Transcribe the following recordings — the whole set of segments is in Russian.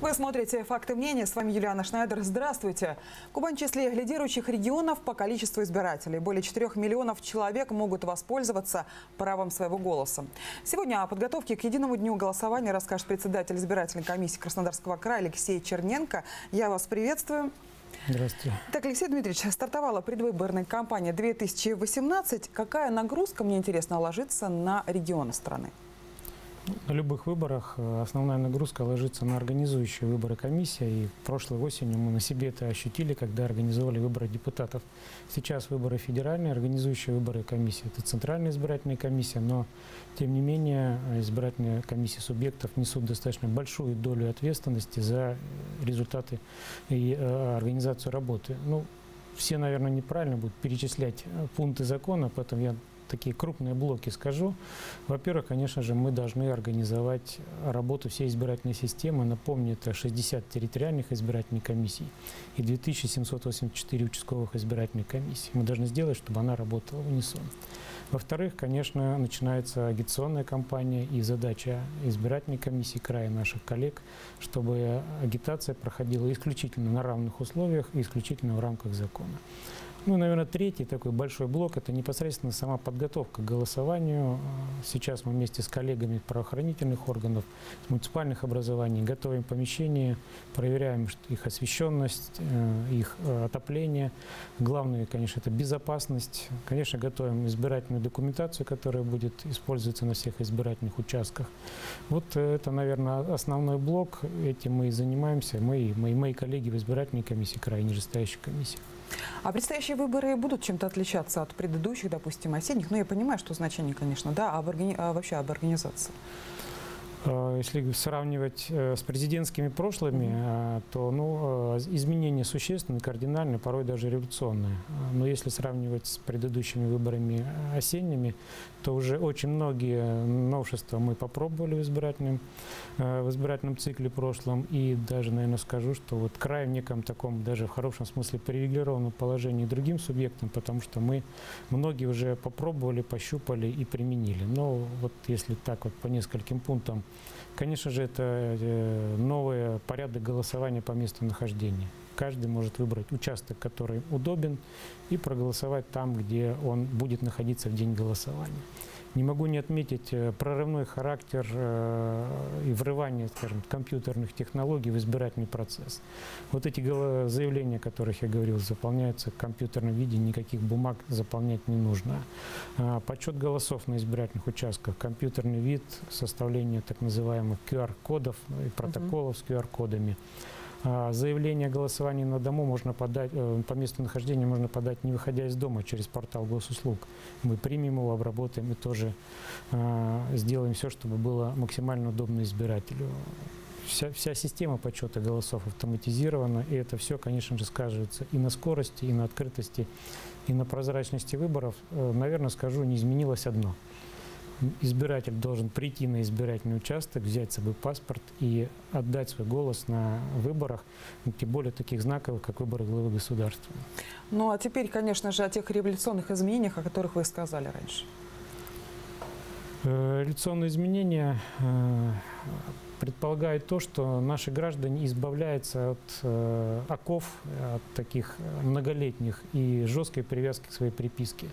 Вы смотрите «Факты мнения». С вами Юлиана Шнайдер. Здравствуйте. Кубань в числе лидирующих регионов по количеству избирателей. Более 4 миллионов человек могут воспользоваться правом своего голоса. Сегодня о подготовке к единому дню голосования расскажет председатель избирательной комиссии Краснодарского края Алексей Черненко. Я вас приветствую. Здравствуйте. Так, Алексей Дмитриевич, стартовала предвыборная кампания 2018. Какая нагрузка, мне интересно, ложится на регионы страны? На любых выборах основная нагрузка ложится на организующие выборы комиссия. И прошлой осенью мы на себе это ощутили, когда организовали выборы депутатов. Сейчас выборы федеральные, организующие выборы комиссии. Это Центральная избирательная комиссия, но тем не менее избирательные комиссии субъектов несут достаточно большую долю ответственности за результаты и организацию работы. Ну, все, наверное, неправильно будут перечислять пункты закона, поэтому я такие крупные блоки скажу. Во-первых, конечно же, мы должны организовать работу всей избирательной системы. Напомню, это 60 территориальных избирательных комиссий и 2784 участковых избирательных комиссий. Мы должны сделать, чтобы она работала в унисон. Во-вторых, конечно, начинается агитационная кампания, и задача избирательной комиссии края, наших коллег, чтобы агитация проходила исключительно на равных условиях и исключительно в рамках закона. Ну, наверное, третий такой большой блок – это непосредственно сама подготовка к голосованию. Сейчас мы вместе с коллегами правоохранительных органов, с муниципальных образований готовим помещения, проверяем их освещенность, их отопление. Главное, конечно, это безопасность. Конечно, готовим избирательную документацию, которая будет использоваться на всех избирательных участках. Вот это, наверное, основной блок. Этим мы и занимаемся, мы и мои коллеги в избирательной комиссии края, нижестоящей комиссии. А предстоящие выборы будут чем-то отличаться от предыдущих, допустим, осенних? Ну, я понимаю, что значение, конечно, да, а вообще об организации. Если сравнивать с президентскими прошлыми, то изменения существенные, кардинальные, порой даже революционные. Но если сравнивать с предыдущими выборами осенними, то уже очень многие новшества мы попробовали в избирательном цикле прошлом. И даже, наверное, скажу, что вот край в неком таком, даже в хорошем смысле, привилегированном положении другим субъектам, потому что мы многие уже попробовали, пощупали и применили. Но вот если так вот по нескольким пунктам, конечно же, это новый порядок голосования по месту нахождения. Каждый может выбрать участок, который удобен, и проголосовать там, где он будет находиться в день голосования. Не могу не отметить прорывной характер и врывание, скажем, компьютерных технологий в избирательный процесс. Вот эти заявления, о которых я говорил, заполняются в компьютерном виде, никаких бумаг заполнять не нужно. Подсчет голосов на избирательных участках, компьютерный вид, составление так называемых QR-кодов и протоколов с QR-кодами. Заявление о голосовании на дому можно подать, по месту нахождения можно подать, не выходя из дома, через портал госуслуг. Мы примем его, обработаем и тоже сделаем все, чтобы было максимально удобно избирателю. Вся система подсчета голосов автоматизирована, и это все, конечно же, сказывается и на скорости, и на открытости, и на прозрачности выборов. Наверное, скажу, не изменилось одно. Избиратель должен прийти на избирательный участок, взять с собой паспорт и отдать свой голос на выборах, тем более таких знаковых, как выборы главы государства. Ну а теперь, конечно же, о тех революционных изменениях, о которых вы сказали раньше. Революционные изменения предполагают то, что наши граждане избавляются от оков, от таких многолетних и жесткой привязки к своей приписке.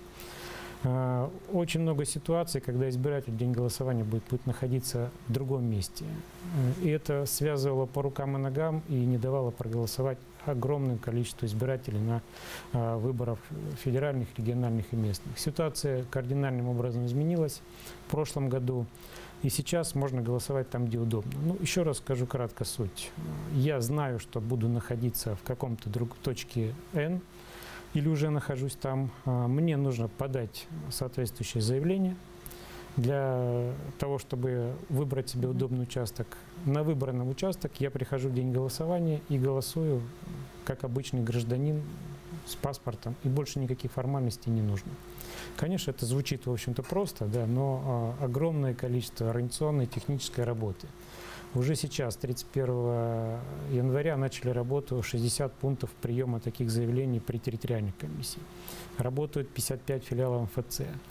Очень много ситуаций, когда избиратель в день голосования будет находиться в другом месте. И это связывало по рукам и ногам и не давало проголосовать огромное количество избирателей на выборах федеральных, региональных и местных. Ситуация кардинальным образом изменилась в прошлом году. И сейчас можно голосовать там, где удобно. Ну, еще раз скажу кратко суть. Я знаю, что буду находиться в каком-то точке N, или уже нахожусь там, мне нужно подать соответствующее заявление для того, чтобы выбрать себе удобный участок. На выбранном участок я прихожу в день голосования и голосую как обычный гражданин с паспортом, и больше никаких формальностей не нужно. Конечно, это звучит, в общем-то, просто, да, но огромное количество организационной и технической работы. Уже сейчас, 31 января, начали работу 60 пунктов приема таких заявлений при территориальной комиссии. Работают 55 филиалов МФЦ.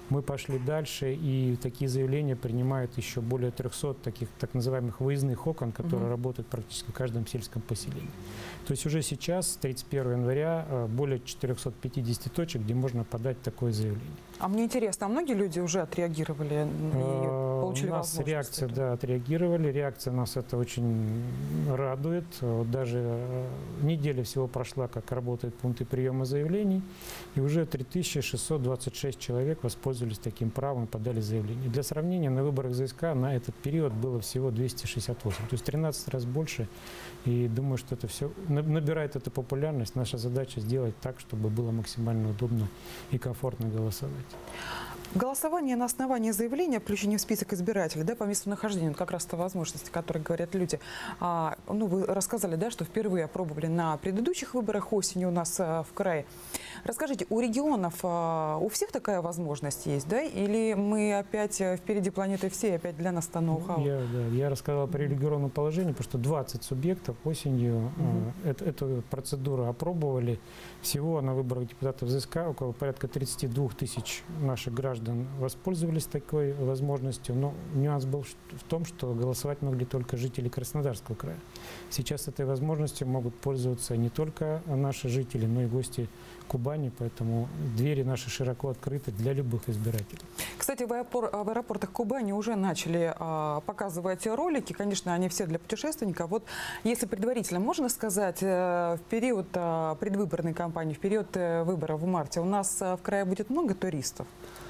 Мы пошли дальше, и такие заявления принимают еще более 300 таких так называемых выездных окон, которые работают практически в каждом сельском поселении. То есть уже сейчас, с 31 января, более 450 точек, где можно подать такое заявление. А мне интересно, а многие люди уже отреагировали и получили возможность? У нас реакция, да, отреагировали. Реакция нас это очень радует. Вот даже неделя всего прошла, как работают пункты приема заявлений, и уже 3626 человек воспользовались таким правом и подали заявление. Для сравнения, на выборах ЗСК на этот период было всего 268, то есть 13 раз больше. И думаю, что это все набирает эту популярность. Наша задача сделать так, чтобы было максимально удобно и комфортно голосовать. Голосование на основании заявления, включение в список избирателей, да, по месту нахождения, как раз та возможность, о которой говорят люди. Ну, вы рассказали, да, что впервые опробовали на предыдущих выборах осенью у нас в крае. Расскажите, у регионов у всех такая возможность есть, да? Или мы опять впереди планеты всей, опять для нас это ноу-хау? Я рассказал про региональное положение, потому что 20 субъектов осенью эту процедуру опробовали. Всего на выборах депутатов ЗСК около порядка 32 тысяч наших граждан воспользовались такой возможностью. Но нюанс был в том, что голосовать могли только жители Краснодарского края. Сейчас этой возможностью могут пользоваться не только наши жители, но и гости Кубани, поэтому двери наши широко открыты для любых избирателей. Кстати, в аэропортах Кубани уже начали показывать ролики. Конечно, они все для путешественников. Вот если предварительно можно сказать, в период предвыборной кампании, в период выборов в марте у нас в крае будет много туристов?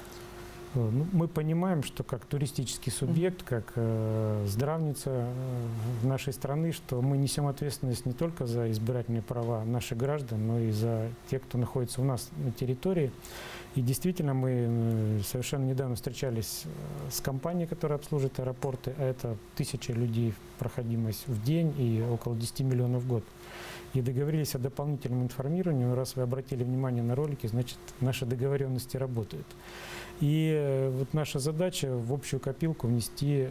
Мы понимаем, что как туристический субъект, как здравница нашей страны, что мы несем ответственность не только за избирательные права наших граждан, но и за тех, кто находится у нас на территории. И действительно, мы совершенно недавно встречались с компанией, которая обслуживает аэропорты, а это 1000 людей проходимость в день и около 10 миллионов в год. И договорились о дополнительном информировании. Раз вы обратили внимание на ролики, значит, наши договоренности работают. И вот наша задача в общую копилку внести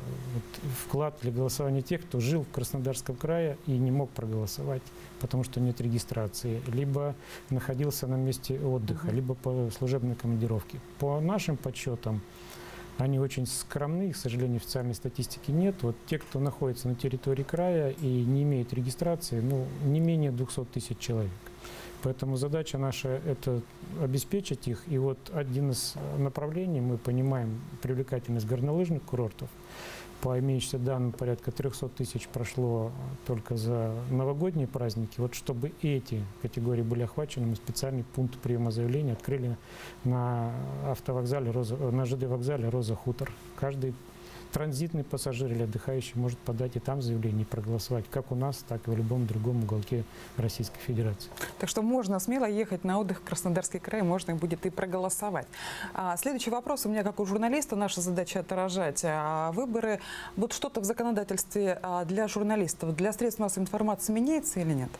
вклад для голосования тех, кто жил в Краснодарском крае и не мог проголосовать, потому что нет регистрации, либо находился на месте отдыха, либо по служебной командировке. По нашим подсчетам, они очень скромны, их, к сожалению, официальной статистики нет. Вот те, кто находится на территории края и не имеет регистрации, ну, не менее 200 тысяч человек. Поэтому задача наша – это обеспечить их. И вот один из направлений, мы понимаем привлекательность горнолыжных курортов. По имеющимся данным, порядка 300 тысяч прошло только за новогодние праздники. Вот чтобы эти категории были охвачены, мы специальный пункт приема заявления открыли на автовокзале, на ЖД-вокзале «Роза-Хутор». Каждый транзитный пассажир или отдыхающий может подать и там заявление, и проголосовать, как у нас, так и в любом другом уголке Российской Федерации. Так что можно смело ехать на отдых в Краснодарский край, можно будет и проголосовать. Следующий вопрос у меня, как у журналиста, наша задача отражать выборы. Вот что-то в законодательстве для журналистов, для средств массовой информации меняется или нет?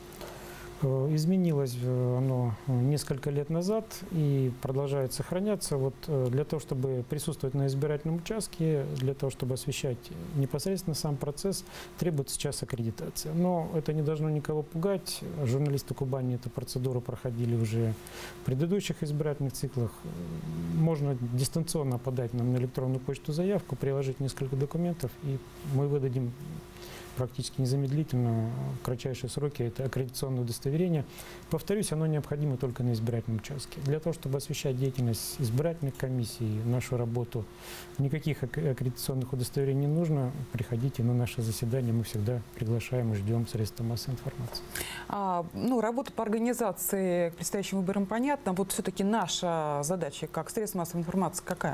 Изменилось оно несколько лет назад и продолжает сохраняться. Вот для того, чтобы присутствовать на избирательном участке, для того, чтобы освещать непосредственно сам процесс, требуется сейчас аккредитация. Но это не должно никого пугать. Журналисты Кубани эту процедуру проходили уже в предыдущих избирательных циклах. Можно дистанционно подать нам на электронную почту заявку, приложить несколько документов, и мы выдадим практически незамедлительно, в кратчайшие сроки, это аккредитационное удостоверение. Повторюсь, оно необходимо только на избирательном участке. Для того, чтобы освещать деятельность избирательных комиссий, нашу работу, никаких аккредитационных удостоверений не нужно. Приходите на наше заседание, мы всегда приглашаем и ждем средства массовой информации. Работа по организации к предстоящим выборам понятна. Вот все-таки наша задача как средств массовой информации какая?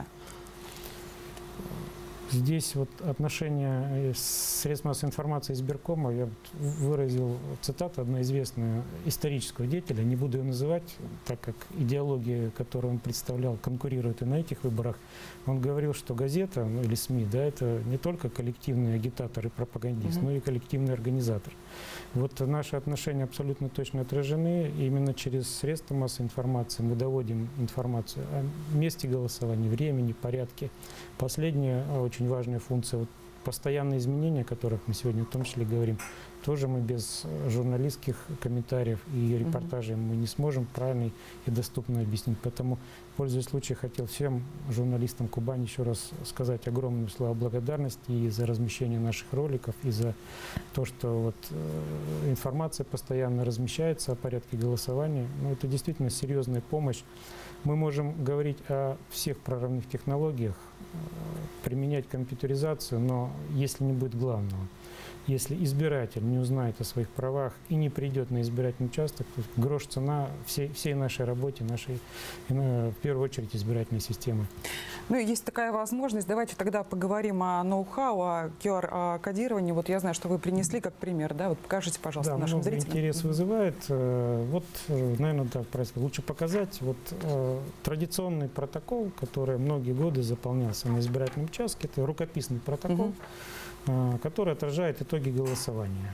Здесь вот отношение средств массовой информации избиркома, я выразил цитату, одна известная исторического деятеля, не буду ее называть, так как идеология, которую он представлял, конкурирует и на этих выборах. Он говорил, что газета или СМИ, да, это не только коллективный агитатор и пропагандист, но и коллективный организатор. Вот наши отношения абсолютно точно отражены. И именно через средства массовой информации мы доводим информацию о месте голосования, времени, порядке. Последнее очень очень важная функция. Вот постоянные изменения, о которых мы сегодня в том числе говорим, тоже мы без журналистских комментариев и репортажей мы не сможем правильно и доступно объяснить. Поэтому, пользуясь случаем, хотел всем журналистам Кубани еще раз сказать огромные слова благодарности и за размещение наших роликов, и за то, что вот, информация постоянно размещается о порядке голосования. Ну, это действительно серьезная помощь. Мы можем говорить о всех прорывных технологиях, применять компьютеризацию, но если не будет главного, если избиратель не узнает о своих правах и не придет на избирательный участок, то грош цена всей нашей работе, нашей, в первую очередь, избирательной системы. Ну, есть такая возможность. Давайте тогда поговорим о ноу-хау, о QR-кодировании. Вот я знаю, что вы принесли как пример, да? Вот покажите, пожалуйста, да, нашим зрителям. Интерес вызывает. Вот, наверное, да, лучше показать. Вот традиционный протокол, который многие годы заполнялся на избирательном участке, это рукописный протокол, который отражает итоги голосования.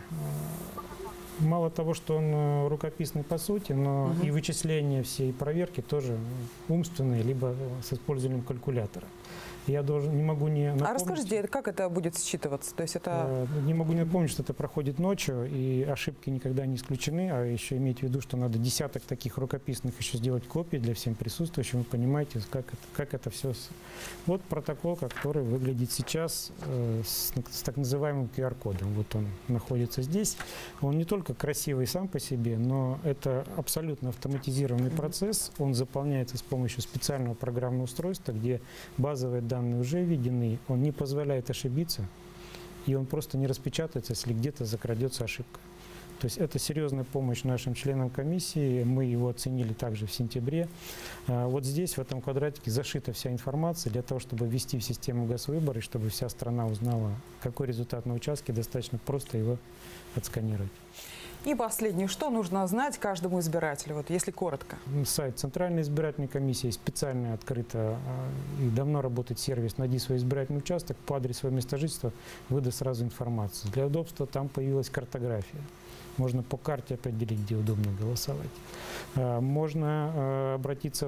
Мало того, что он рукописный по сути, но и вычисления всей проверки тоже умственные, либо с использованием калькулятора. Я не могу не напомнить. А расскажите, как это будет считываться? То есть это... Не могу не напомнить, что это проходит ночью, и ошибки никогда не исключены, а еще иметь в виду, что надо десяток таких рукописных еще сделать копий для всем присутствующим. Вы понимаете, как это все. Вот протокол, который выглядит сейчас с так называемым QR-кодом. Вот он находится здесь. Он не только красивый сам по себе, но это абсолютно автоматизированный процесс. Он заполняется с помощью специального программного устройства, где базовые данные уже введены, он не позволяет ошибиться, и он просто не распечатается, если где-то закрадется ошибка. То есть это серьезная помощь нашим членам комиссии, мы его оценили также в сентябре. Вот здесь, в этом квадратике, зашита вся информация для того, чтобы ввести в систему Госвыборы, чтобы вся страна узнала, какой результат на участке, достаточно просто его отсканировать. И последнее, что нужно знать каждому избирателю, вот если коротко? Сайт Центральной избирательной комиссии специально открыто и давно работает сервис «Найди свой избирательный участок», по адресу своего места жительства выдаст сразу информацию. Для удобства там появилась картография. Можно по карте определить, где удобно голосовать. Можно обратиться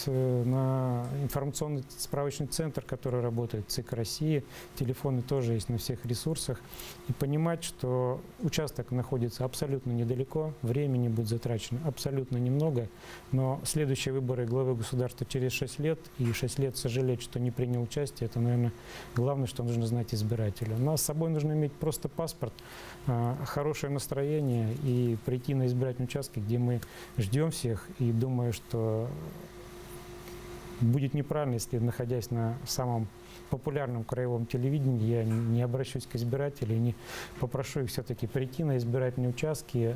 на информационный справочный центр, который работает в ЦИК России. Телефоны тоже есть на всех ресурсах. И понимать, что участок находится абсолютно недалеко, времени будет затрачено абсолютно немного, но следующие выборы главы государства через 6 лет, и 6 лет сожалеть, что не принял участие, это, наверное, главное, что нужно знать избирателю. Но с собой нужно иметь просто паспорт, хорошее настроение и прийти на избирательный участок, где мы ждем всех, и думаю, что будет неправильно, если, находясь на самом популярном краевом телевидении, я не обращусь к избирателю и не попрошу их все-таки прийти на избирательные участки,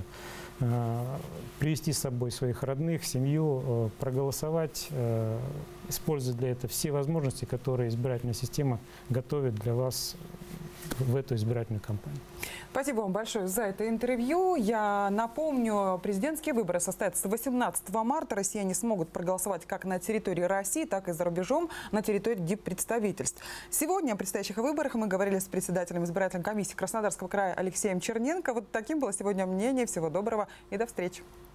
привести с собой своих родных, семью, проголосовать, используя для этого все возможности, которые избирательная система готовит для вас в эту избирательную кампанию. Спасибо вам большое за это интервью. Я напомню, президентские выборы состоятся 18 марта. Россияне смогут проголосовать как на территории России, так и за рубежом на территории диппредставительств. Сегодня о предстоящих выборах мы говорили с председателем избирательной комиссии Краснодарского края Алексеем Черненко. Вот таким было сегодня мнение. Всего доброго и до встречи.